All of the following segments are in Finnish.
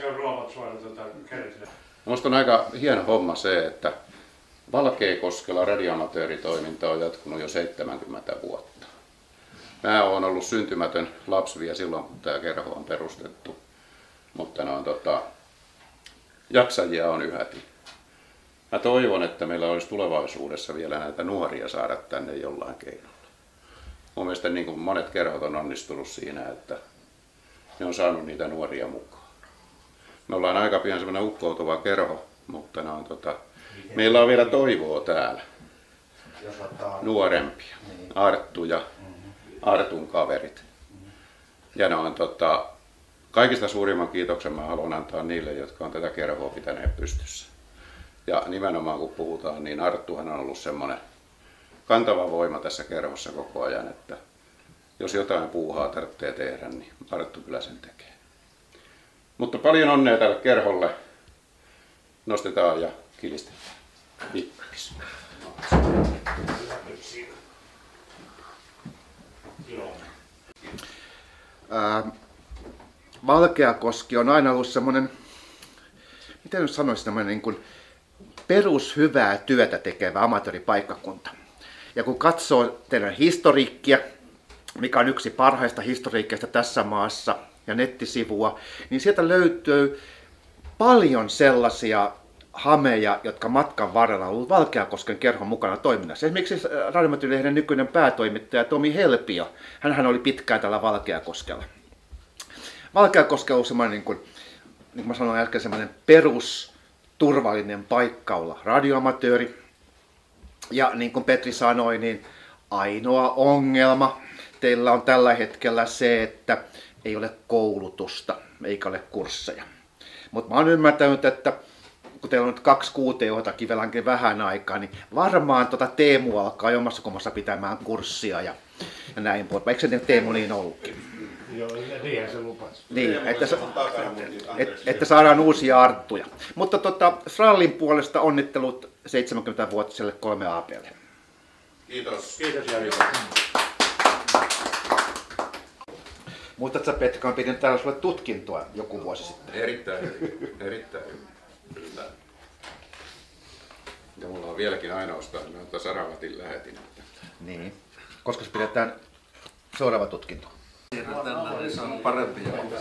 Minusta on aika hieno homma se, että Valkeakoskella radioamatööritoiminta on jatkunut jo 70 vuotta. Mä oon ollut syntymätön lapsi vielä silloin, kun tämä kerho on perustettu, mutta jaksajia on yhäti. Mä toivon, että meillä olisi tulevaisuudessa vielä näitä nuoria saada tänne jollain keinolla. Mun mielestä niin kuin monet kerhot on onnistunut siinä, että ne on saanut niitä nuoria mukaan. Me ollaan aika pian semmoinen ukkoutuva kerho, mutta meillä on vielä toivoa täällä. Nuorempia, Arttu ja Artun kaverit. Ja ne on kaikista suurimman kiitoksen mä haluan antaa niille, jotka on tätä kerhoa pitäneet pystyssä. Ja nimenomaan kun puhutaan, niin Arttuhan on ollut semmoinen kantava voima tässä kerhossa koko ajan, että jos jotain puuhaa tarvitsee tehdä, niin Arttu kyllä sen tekee. Mutta paljon onnea tälle kerholle. Nostetaan ja kilistetään. Kiitos. Valkeakoski on aina ollut semmoinen, miten nyt sanoisin, semmoinen niin kuin perushyvää työtä tekevä amatööripaikkakunta. Ja kun katsoo teidän historiikkia, mikä on yksi parhaista historiikkeista tässä maassa, ja nettisivua, niin sieltä löytyy paljon sellaisia hameja, jotka matkan varrella on ollut Valkeakosken kerhon mukana toiminnassa. Esimerkiksi Radioamatöörilehden nykyinen päätoimittaja Tomi Helpio, hänhän oli pitkään täällä Valkeakoskella. Valkeakoskella on semmoinen, niin kuin mä sanoin äsken, semmoinen perusturvallinen paikka olla radioamatööri. Ja niin kuin Petri sanoi, niin ainoa ongelma teillä on tällä hetkellä se, että ei ole koulutusta eikä ole kursseja. Mutta mä oon ymmärtänyt, että kun teillä on nyt 2 QT-ohjeltakin vieläkin vähän aikaa, niin varmaan Teemu alkaa omassa kummassa pitämään kurssia ja näin pois. Eikö se Teemu niin ollutkin? Joo, niinhän se lupasi. Niin, että saadaan uusia Arttuja. Mutta Frallin puolesta onnittelut 70-vuotiselle 3AP:lle. Kiitos. Kiitos Jari. Muistatko sä, Petka, mä pidin täällä sulle tutkintoa joku vuosi sitten? Erittäin hyvin. Kyllä. Ja mulla on vieläkin ainoastaan Saravatin lähetin. Niin. Koska pidetään seuraava tutkinto? Tällainen on parempi.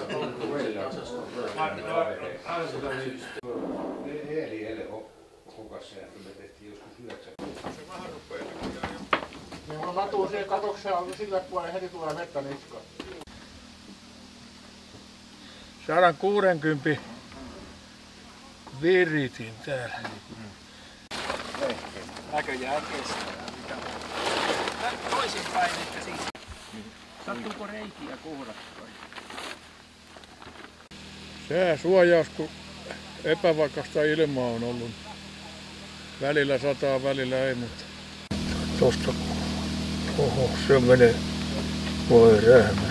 Mulla matuu siihen katokseen sillä puolella heti tulee vettä niskaan. 160 viritin täällä. Näköjään kestää. Toisinpäin ehkä siis. Sattuuko reikiä kohdattua? Sääsuojaus, kun epävakasta ilmaa on ollut. Välillä sataa, välillä ei, mutta tosta. Oho, se menee. Voi rähmä.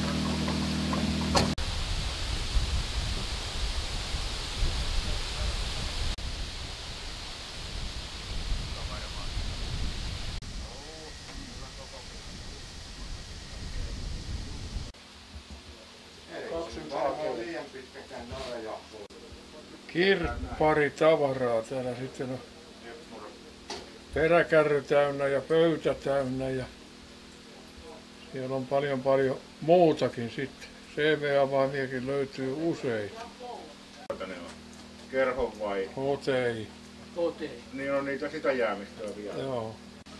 Kirppari tavaraa täällä sitten on peräkärry täynnä ja pöytä täynnä ja siellä on paljon muutakin sitten. CV-avaimiakin löytyy useita. Kerho vai? Hotei. Niin on niitä sitä jäämistöä vielä. Joo.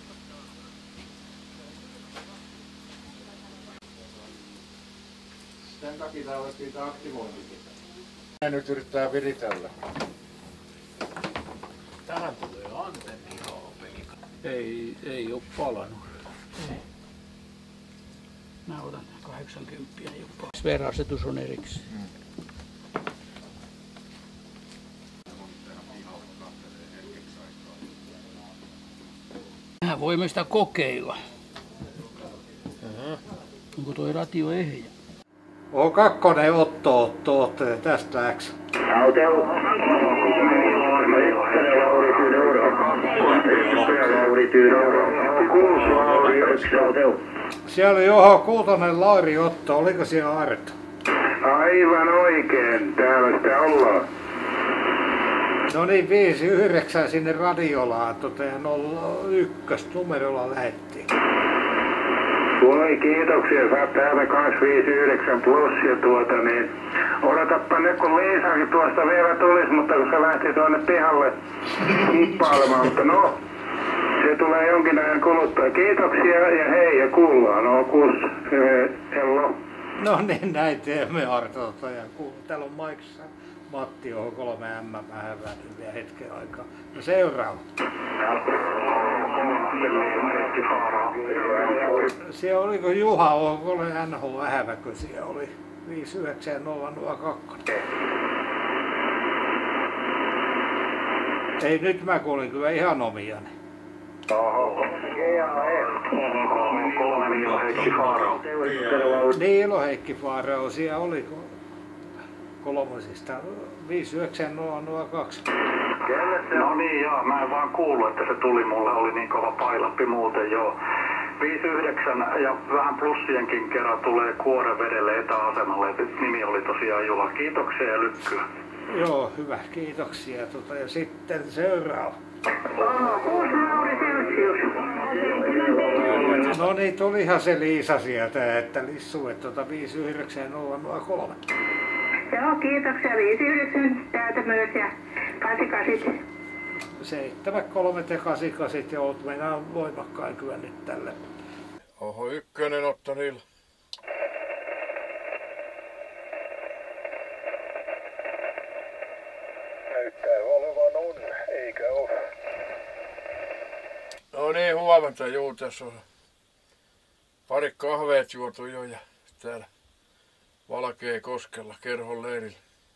Sen takia tarvittiin niitä aktivointikin. Nyt yrittää viritellä. Tähän tulee antenni kaapeli. Ei oo palannut. Mä otan 80 jopa. Sfera-asetus on erikseen. Mehän voimme sitä kokeilla. Onko toi radio ehjä? On kakkonen Otto, tästä läks. Siellä on Joho Kuutonen, Lauri Otto, oliko siellä Arto? Aivan oikein, täällä sitä ollaan. No niin, 59 sinne radiolaan, ja 01 numerolla lähettiin. Voi kiitoksia, sä oot täältä 259 plus ja odotappa nyt kun Liisakin tuosta vielä tulis, mutta kun se lähti tuonne pihalle hippailemaan, mutta no, se tulee jonkin ajan kuluttua. Kiitoksia ja hei ja kuullaan, hello. No niin, näin teemme Arto. Ja täällä on Maikissa Matti O3M vähän väliin hetken aikaa. No seuraava. Siellä oliko Juha O3 NH Vähäväkö siellä oli 59002. Ei, nyt mä kuulin kyllä ihan omiani. Niin, Heikki Faarao, siellä oli kolmosista 59002. No niin, joo, mä en vaan kuullut, että se tuli, mulle oli niin kova pailappi muuten, joo. 59 ja vähän plussienkin kerran tulee Kuorevedelle etäasemalle, nimi oli tosiaan Juha. Kiitoksia ja lykkyä. Joo, hyvä, kiitoksia. Ja sitten seuraava. No niin, tulihan se Liisa sieltä, että Lissu, että 59003. Joo, kiitoksia. 59 täältä myös ja 88. 73 ja 88 ja oot meinaan voimakkain kyllä nyt tälle. Oho, ykkönen Otto niillä. Näyttää olevan on, eikä ole. No niin, huomenta. Juu, tässä on pari kahveet juotu jo ja täällä Valkeakoskella Kerhon leirillä.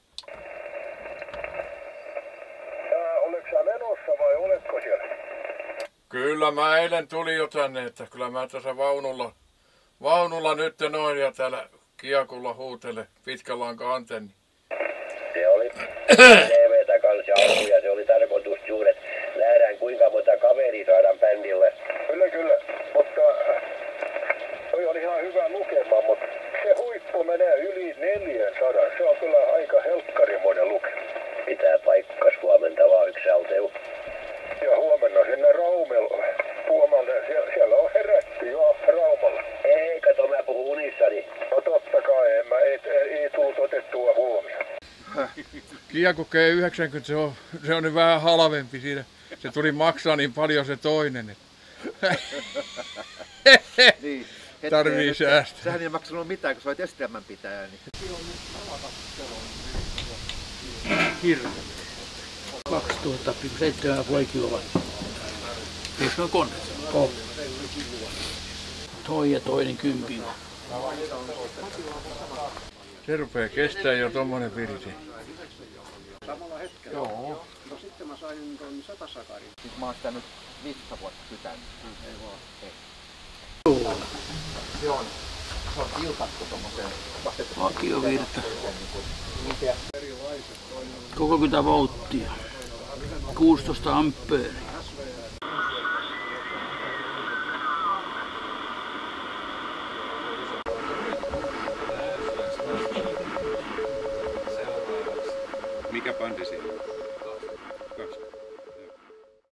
Oletko sä menossa vai oletko siellä? Kyllä mä eilen tulin jo tänne, että kyllä mä tässä vaunulla nyt noin ja täällä Kiakulla huutele pitkälanka antenni. Se oli TV:tä kanssa alku ja se oli tarkoitus juuri, että nähdään kuinka monta kaveria saadaan bändille. Kyllä, mutta toi oli ihan hyvä lukema, mutta se huippu menee yli 400. Se on kyllä aika helkkarimoinen lukema. Pitää paikkas huomenta vaan yksi auteu. Ja huomenna sinne Puomalle, siellä on herätty jo Raumalla. Ei, kato, mä puhun unissani. No totta kai, ei tullut otettua huomioon. Kiaku G90, se on nyt vähän halvempi siinä. Se tuli maksaa niin paljon se toinen. Niin, tarvii säästää. Sehän ei maksanut mitään, kun sä olet esitelmän pitäjä. Niin. Hirveä. 2007,5 kilowattia. Eikö se ole kone? On. Toi ja toinen 10. Se rupeaa kestää jo tommonen virti. Samalla hetkellä? Joo. No sitten mä sain ton 100 sakarin. Siis mä oon sitä nyt 15 vuotta kytänyt. Ei vaan. Ei. Joo. Se on tiltattu tommoseen. Vakiovirta. 30 volttia. 16 ampeeria. Mikä bändi siinä on?